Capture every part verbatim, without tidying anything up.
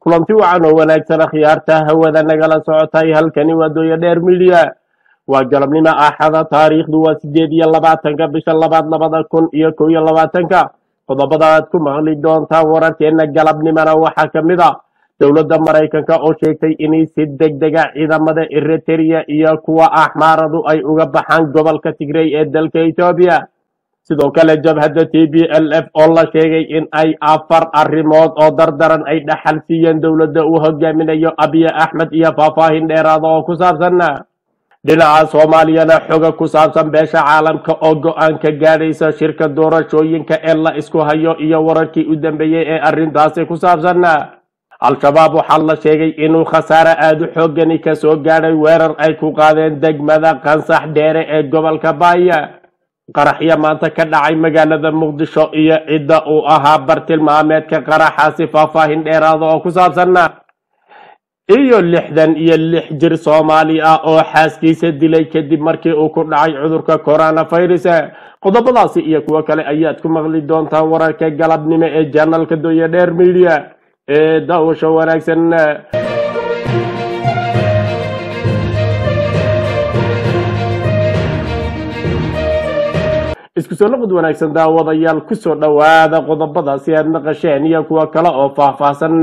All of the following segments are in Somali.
kulanti wacan oo wanaagsan khiyaarta hawada nagala socotay halkani waa dooya dheer media waa galabnimo axada taariikhdu waa sideed iyo labaatanka bisha labaad labada kun iyo kow iyo labaatanka qodobada aad ku maqli doontaan wararkeena galabnimona waxaa ka mid a dowladda maraykanka oo sheegtay inay si degdega ciidamada Eritrea iyo kuwa axmaaradu ay uga baxaan gobolka Tigray ee dalka Ethiopia sidoo kale jabhadda T P L F oo la sheegay in ay afar arrimood oo dardaran ay dhaxal siiyeen dowladda uu hogaaminayo Abiy Ahmed iyo faahfaahin dheeraad oo ku saabsan dhinaca Soomaaliyana xoga ku saabsan beesha caalamka oo go'aan ka gaadhaysa shirka doorashooyinka ee la isku hayo iyo wararkii u dambeeyay ee arrintaasi ku saabsan al-shabaab waxaa la sheegay inuu khasaare aad u xoogani ka soo gaadhay weerar ay ku qaadeen degmada qansax dheere ee gobolka Baaya qaraxya maanta ka dhacay magaalada Muqdisho iyo cidda uu ahaa bartilmaameedka qaraxaasi faahfaahin dheeraad oo ku saabsan iyo lixdan iyo lix jir Soomaali ah oo xaaskiisa dilay kadib markii uu ku dhacay cudurka coronavirus qodobadaasi iyo kuwa kale ayaad ku maqli doontaan wararka galabnimo ee channelka Dooya Dheer Media ee daawasho wanaagsan isku soo noqod wanaagsan daawadayaal ku soo dhawaada qodobadaasi aad naqasheen iyo kuwa kale oo faahfaahsan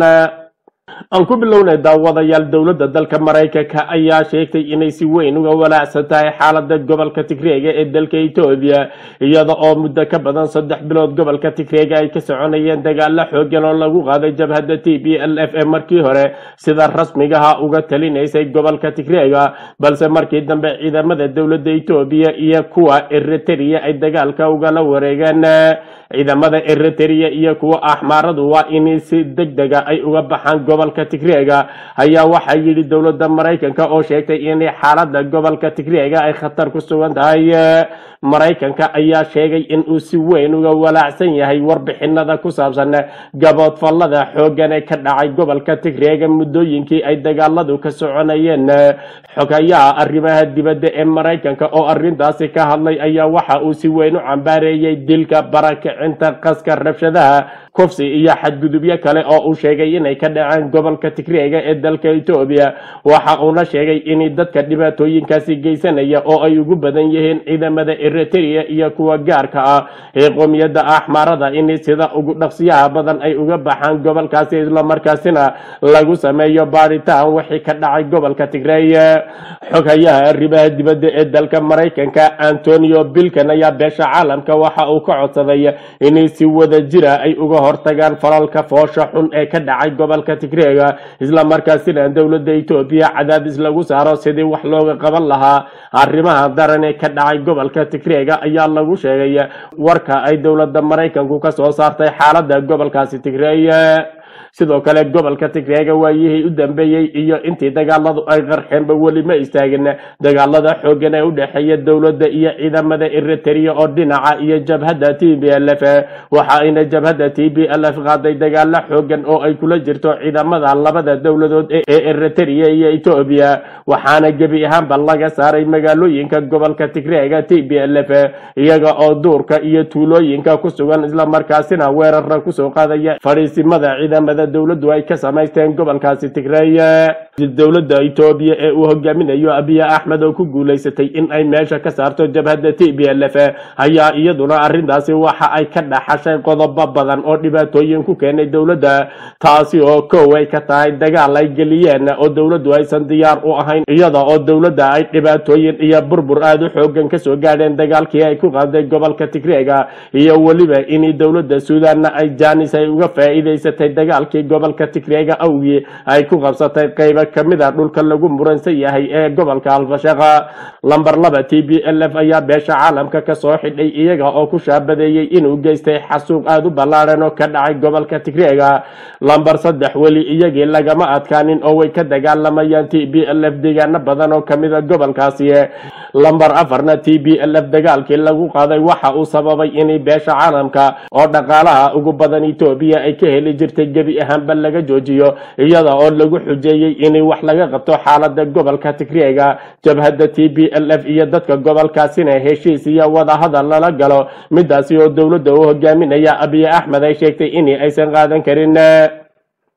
aan ku bilownay daawadayaal dowladda dalka Maraykanka ayaa sheegtay inay si weyn uga walaacsan tahay xaaladda gobolka Tigray ee dalka Ethiopia iyada oo muddo ka badan saddex bilood gobolka Tigray ay ka soconayeen dagaal xooggan oo lagu qaaday jabhadda T P L F markii hore sida rasmiga ah uga talinaysay gobolka Tigray balse markii dambe ciidamada dowladda Ethiopia iyo kuwa Eritrea ay dagaalka uga la wareegeen ciidamada Eritrea iyo kuwa axmaaradu waa in si degdeg ah ay uga baxaan gobolka Tigray ayaa waxa yiri dowladda Maraykanka oo sheegtay in xaaladda gobolka Tigray ay khatar ku sugan tahay Maraykanka ayaa sheegay in uu si weyn uga walaacsan yahay warbixinada ku saabsan gabood fallada xooggan ee ka dhacay gobolka Tigray muddooyinkii ay dagaaladu ka soconayeen xogayaha arrimaha dibadda ee Maraykanka oo arrintaasi ka hadlay ayaa waxa uu si weyn u cambaareeyay dilka barakacinta qaska rabshadaha kufsi iyo xadgudubyo kale oo uu sheegay inay ka dhaceen gobolka Tigray ee dalka Ethiopia waxa uu la sheegay in dadka dhibaatooyinkaasi geysanaya oo ay ugu badan yihiin ciidamada Eritrea iyo kuwa gaarka ah ee qoomiyadda axmaarada in sida ugu dhaqsiyaha badan ay uga baxaan gobolkaasi isla markaasina lagu sameeyo baaritaan wixii ka dhacay gobolka Tigray xogayaha arrimaha dibadda ee dalka Maraykanka Antonio Blinken ayaa beesha caalamka waxa uu ka codsaday in si wada jira ay uga hortagaan falalka foosha xun ee ka dhacay gobolka Tigray isla markaasina dowladda Ethiopia cadaadis lagu saaro sidii wax looga qaban lahaa arrimaha daran ee ka dhacay gobolka Tigray ayaa lagu sheegay warka ay dowladda Maraykanku ka soo saartay xaaladda gobolkaasi Tigray sidoo kale gobolka Tigray waayihii u dambeeyay iyo intii dagaaladu ay qarxeenba wali ma istaagin dagaalada xooggan ee u dhaxeeya dowladda iyo ciidamada Eritrea oo dhinaca iyo jabhadda T P L F waxa ayna jabhadda T P L F qaaday dagaal xooggan oo ay kula jirto ciidamada labada dowladood ee Eritrea iyo Ethiopia waxaana gabi ahaanba laga saaray magaalooyinka gobolka Tigray T P L F iyaga oo duurka iyo tuulooyinka ku sugan isla markaasina weerar ku soo qaadaya fariisimada ciidamada dowladdu ay ka samaysteen gobolkaasi Tigray dowladda Ethiopia ee uu hogaaminayo Abiy Ahmed oo ku guuleysatay in ay meesha ka saarto jabhadda T P L F ayaa iyaduna arrintaasi waxa ay ka dhaxashay qodobo badan oo dhibaatooyin ku keenay dowladda taasi oo koow ay ka tahay dagaal ay geliyeen oo dowladdu aysan diyaar u ahayn iyada oo dowladda ay dhibaatooyin iyo burbur aad u xooggan ka soo gaadheen dagaalkii ay ku qaaday gobolka Tigray iyo waliba in dowladda Suudaan ay jaanis ay uga faa'iideysatay dagaalkii gobolka Tigray awgi ay ku qabsatay qayb kamid ah dhulka lagu muransan yahay ee gobolka Al-Fashaqa lambar laba T P L F ayaa beesha caalamka ka soo xidhay iyaga oo ku shaabadeeyay inuu geystay xasuuq aad u ballaaran oo ka dhacay gobolka Tigray lambar saddex wali iyagii lagama adkaanin oo way ka dagaalamayaan T P L F deegaano badan oo kamid ah gobolkaasi lambar afarna T P L F dagaalkii lagu qaaday waxa uu sababay in beesha caalamka oo dhaqaalaha ugu badan Ethiopia ay ka heli jirtay gabi ahaanba laga joojiyo iyada oo lagu xujeeyay in wax laga qabto xaaladda gobolka Tigray jabhadda T P L F iyo dadka gobolkaasina heshiis iyo wada hadal lala galo midaasi oo dowladda uu hogaaminaya Abiy Ahmed ay sheegtay in aysan qaadan karin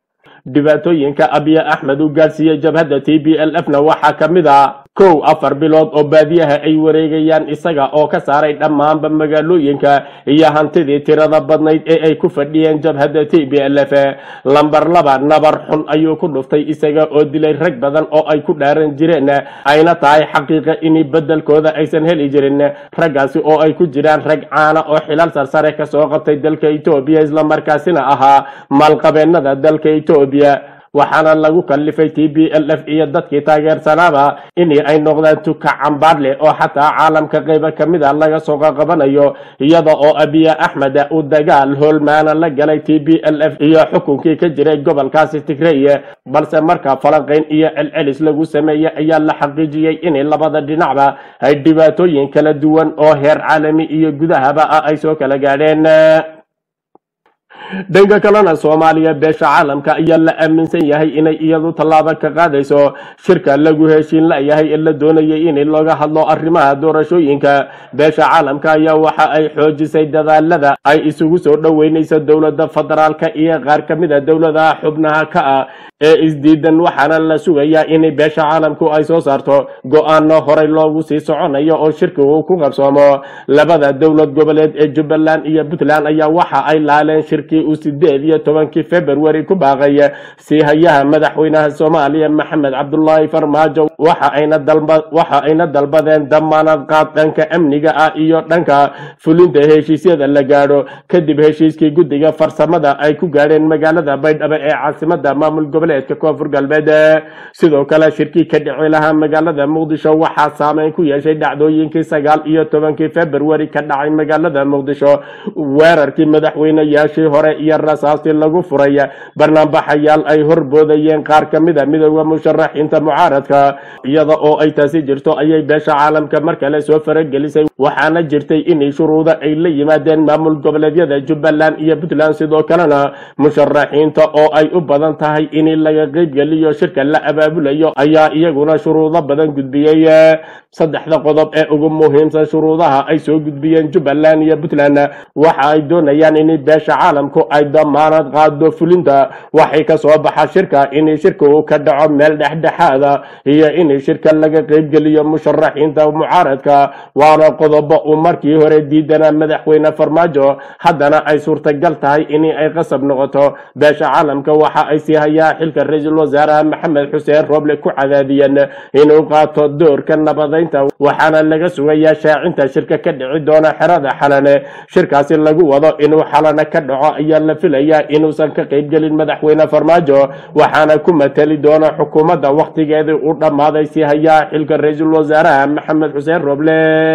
dhibaatooyinka abiy axmed uu gaarsiiyey jabhadda t b l f na waxaa ka mid ah kow afar bilood oo baadiyaha ay wareegayaan isaga oo ka saaray dhammaanba magaalooyinka iyo hantidii tirada badnayd ee ay ku fadhiyeen jabhadda t b l f lambar laba nabar xun ayuu ku dhuftay isaga oo dilay rag badan oo ay ku dhaaran jireen ayna tahay xaqiiqa in bedelkooda aysan heli jirin raggaasi oo ay ku jiraan rag caana oo xilal sarsare ka soo qabtay dalka Itoobiya isla markaasina ahaa maalqabeennada dalka Itoobiya waxaana lagu kallifay t b l f iyo dadkii taageersanaaba in ay noqdaan tuka cambaar leh oo xataa caalamka qayba ka mid a laga soo qabanayo iyada oo abiy axmed uu dagaal hoolmaana la galay t b l f iyo xukunkii ka jiray gobolkaasi Tigray balse marka falanqayn iyo celcelis lagu sameeyay ayaa la xaqiijiyay in labada dhinacba ay dhibaatooyin kala duwan oo heer caalami iyo gudahaba ay soo kala gaadheen dhanka kalena Soomaaliya beesha caalamka ayaa la aaminsan yahay inay iyadu tallaabo ka qaadayso shirka lagu heshiin la yahay in la doonayay in looga hadlo arrimaha doorashooyinka beesha caalamka ayaa waxa ay xoojisay dadaalada ay isugu soo dhaweynayso dawladda federaalka iyo qaar ka mid ah dawladaha xubnaha ka ah ee isdiidan waxaana la sugayaa in beesha caalamku ay soo saarto go'aano horey loogu sii soconayo oo shirka uu ku qabsoomo labada dawlad goboleed ee Jubbaland iyo Puntland ayaa waxa ay laaleen shirki uu sideed iyo tobankii February ku baaqay si hayaha madaxweynaha Soomaaliya Maxamed Cabdullaahi Farmaajo waxa ayna dalba waxa ayna dalbadeen damaanad qaad dhanka amniga ah iyo dhanka fulinta heshiisyada la gaadho kadib heshiiskii guddiga farsamada ay ku gaadheen magaalada Baydhabo ee caasimadda maamul goboleedka Koonfur Galbeed sidoo kale shirkii ka dhici lahaa magaalada Muqdisho waxaa saameyn ku yeeshay dhacdooyinkii sagaal iyo tobankii February ka dhacay magaalada Muqdisho weerarkii madaxweynayaashii hore iyo rasaasti lagu furay barnaamijyaal ay horboodayeen qaar ka mid ah midowga musharaxiinta mucaaradka iyada oo ay taasi jirto ayay beesha caalamka mar kale soo faragelisay waxaana jirtay in shuruudo ay la yimaadeen maamul goboleedyada Jubbaland iyo Puntland sidoo kalena musharaxiinta oo ay u badan tahay in laga qayb galiyo shirka la abaabulayo ayaa iyaguna shuruudo badan gudbiyay saddexda qodob ee ugu muhiimsan shuruudaha ay soo gudbiyeen Jubbaland iyo Puntland waxa ay doonayaan in beesha caalamku ay damaanad qaado fulinta waxay ka soo baxa shirka in shirka uu ka dhaco meel dhexdhexaad iyo in shirka laga qayb galiyo musharaxiinta mucaaradka waana qodobo uu markii hore diidanaa madaxweyne Farmaajo haddana ay suurtagal tahay in ay qasab noqoto beesha caalamka waxa ay sii hayaa xilka ra'iisul wasaaraha Maxamed Xuseen Roble ku cadaadiyeen inuu qaato doorka nabadeynta waxaana laga sugayaa shaacinta shirka ka dhici doona xerada Xalane shirkaasi lagu wado inuu Xalane ka dhaco ayaa la filayaa inuusan ka qayb galin madaxweyne Farmaajo waxaana ku matali doona xukuumadda waqtigeedii uu dhamaaday si hayaa xilka ra'iisul wasaaraha Maxamed Xuseen Roble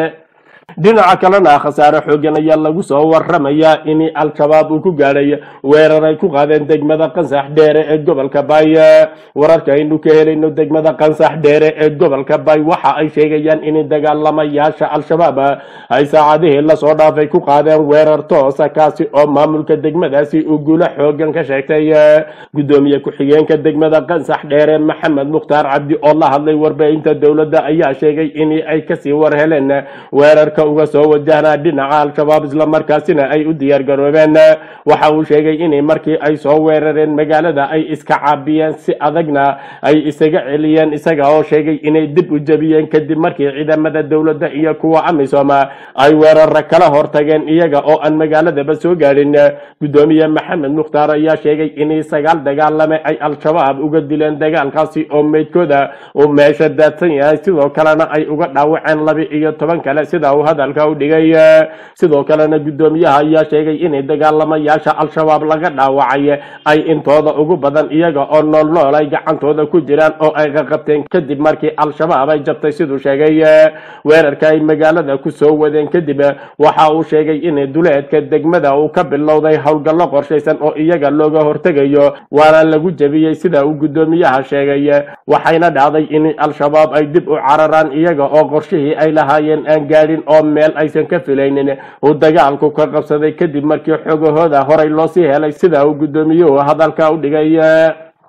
dhinaca kalena khasaare xoogan ayaa lagu soo waramayaa in al-shabaab uu ku gaaray weerar ay ku qaadeen degmada Qansax Dheere ee gobolka Bay wararka aynu ka helayno degmada Qansax Dheere ee gobolka Bay waxa ay sheegayaan in dagaalamayaasha al-shabaab ay saacadihii la soo dhaafay ku qaadeen weerar toos ah kaasi oo maamulka degmadaasi uu guulo xoogan ka sheegtay gudoomiye ku-xigeenka degmada Qansax Dheere Maxamed Mukhtaar Cabdi oo la hadlay warbaahinta dawladda ayaa sheegay in ay ka sii war heleen weerar uga soo wajahnaa dhinaca al-shabaab isla markaasina ay u diyaar garoobeen waxa uu sheegay in markii ay soo weerareen magaalada ay iska caabiyeen si adagna ay isaga celiyeen isaga oo sheegay inay dib u jabiyeen kadib markii ciidamada dawladda iyo kuwa amisom ay weerar kala hortageen iyaga oo aan magaaladaba soo gaadhin gudoomiye Maxamed Mukhtaar ayaa sheegay in sagaal dagaalame ay al-shabaab uga dileen dagaalkaasi oo meydkooda uu meesha daadsan yahay sidoo kalena ay uga dhaawaceen laba iyo toban kale sida hadalka u dhigay sidoo kalena gudoomiyaha ayaa sheegay in dagaalamayaasha al-shabaab laga dhaawacay ay intooda ugu badan iyaga oo nool nool ay gacantooda ku jiraan oo ay qabteen kadib markii al-shabaab ay jabtay sidoo sheegay weerarka ay magaalada ku soo wadeen kadib waxa uu sheegay in duleedka degmada uu ka bilowday hawlgallo qorsheysan oo iyaga looga hortagayo waana lagu jabiyay sida uu gudoomiyaha sheegay waxayna dhacday in al-shabaab ay dib u cararaan iyaga oo qorshihii ay lahaayeen aan gaadhin oo meel aysan ka filaynin uu dagaalku ka qabsaday kadib markii xogahooda horay loo sii helay sida uu gudoomiyuhu hadalka u dhigay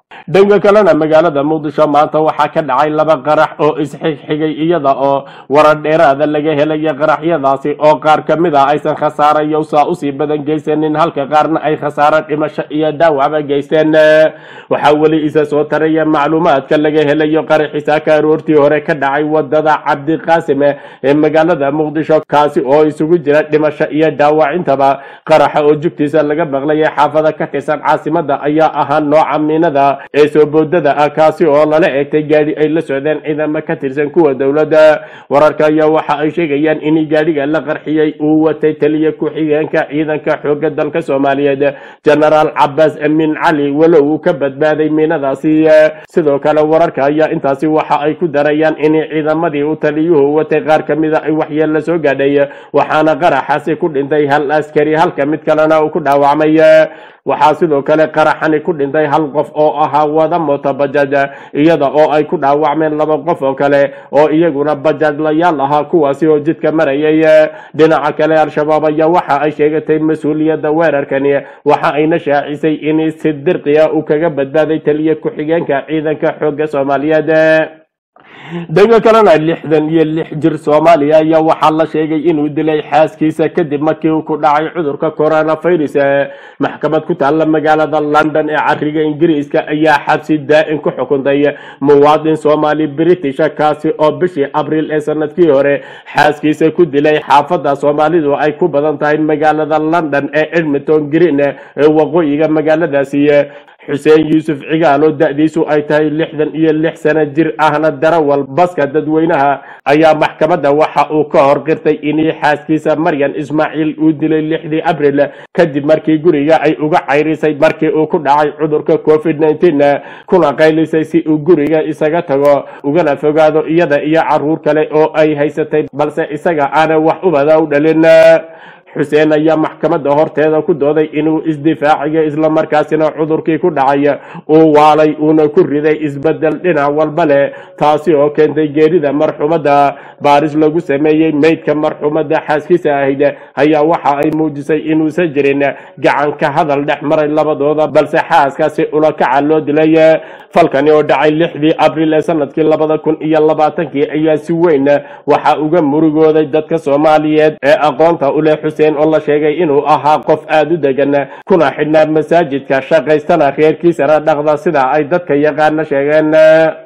dhanka kalena magaalada muqdisho maanta waxaa ka dhacay laba qarax oo isxigxigay iyada oo warar dheeraada laga helaya qaraxyadaasi oo qaar ka mid ah aysan khasaarayo saa usii badan geysanin halka qaarna ay khasaaro dhimasho iyo dhaawacba geysteen waxaa weli isa soo taraya macluumaadka laga helayo qaraxiisa ka aroortii hore ka dhacay wadada cabdiqaasim ee magaalada muqdisho kaasi oo isugu jira dhimasho iyo dhaawac intaba qaraxa oo jugtiisa laga maqlayay xaafada ka tirsan caasimada ayaa ahaa nooca miinada ee soo boodada ah kaasi oo lala eegtay gaadhi ay la socdeen ciidamo ka tirsan kuwa dowladda wararka ayaa waxa ay sheegayaan in gaadhiga la qarxiyay uu watay taliye ku-xigeenka ciidanka xoogga dalka Soomaaliyeed Generaal Cabbaas Amin Cali walow uu ka badbaaday miinadaasi sidoo kale wararka ayaa intaasi waxa ay ku darayaan in ciidamadii uu taliyuhu watay qaar ka mid ah ay waxyeello soo gaadhay waxaana qaraxaasi ku dhintay hal askari halka mid kalena uu ku dhaawacmay waxaa sidoo kale qaraxani ku dhintay hal qof oo ahaa wada mooto bajaaj iyada oo ay ku dhaawacmeen laba qof oo kale oo iyaguna bajaajlayaal ahaa kuwaasi oo jidka marayay dhinaca kale al-shabaab ayaa waxa ay sheegatay mas-uuliyadda weerarkani waxa ayna shaacisay in si dirqiya uu kaga badbaaday taliye ku-xigeenka ciidanka xoogga Soomaaliyeed dhanka kalena lixdan iyo lix jir Soomaaliya ayaa waxaa la sheegay inuu dilay xaaskiisa kadib markii uu ku dhacay cudurka coronavirus maxkamad ku taalla magaalada London ee cariga Ingiriiska ayaa xabsi daa'im ku xukuntay muwaadin Soomaali British kaasi oo bishii Abriil ee sanadkii hore xaaskiisa ku dilay xaafada Soomaalidu ay ku badan tahay magaalada London ee Edmonton Green ee waqooyiga magaaladaasi xuseen yuusuf cigaalo da'diisu ay tahay lixdan iyo lix sano jir ahna darawal baska dadweynaha ayaa maxkamadda waxa uu ka hor qirtay in xaaskiisa Maryan Ismaaciil uu dilay lixdii Abriil kadib markii guriga ay uga cayrisay markii uu ku dhacay cudurka covid nineteen kuna qaylisay si uu guriga isaga tago ugana fogaado iyada iyo caruur kale oo ay haysatay balse isaga aan wax u bada u dhalin xuseen ayaa maxkamadda horteeda ku dooday inuu isdifaaciga isla markaasina cudurkii ku dhacay uu waalay uuna ku riday isbedel dhinac walba leh taasi oo keentay geerida marxumadda baaris lagu sameeyay meydka marxumadda xaaskiisa ahayd ayaa waxa ay muujisay inuusan jirin gacan ka hadal dhex maray labadooda balse xaaskaasi ula kaca loo dilay falkani oo dhacay lixdii Abriil ee sanadkii labada kun iyo labaatankii ayaa si weyn waxa uga murugooday dadka Soomaaliyeed ee aqoonta u leh xuseen oo la sheegay inuu ahaa qof aad u degan kuna xidhnaa masaajidka shaqaystana reerkiisana dhaqda sida ay dadka yaqaan sheegeen